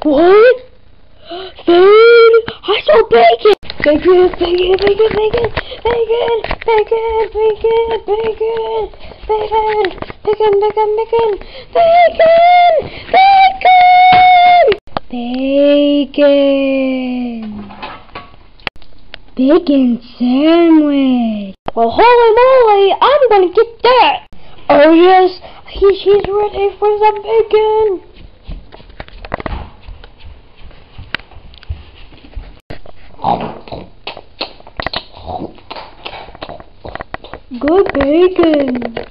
What? Food? I saw bacon! Bacon, bacon, bacon, bacon, bacon, bacon, bacon, bacon, bacon, bacon, bacon, bacon, bacon, bacon, bacon sandwich. Well, holy moly, I'm gonna get that. Oh yes, he's ready for some bacon. Good bacon.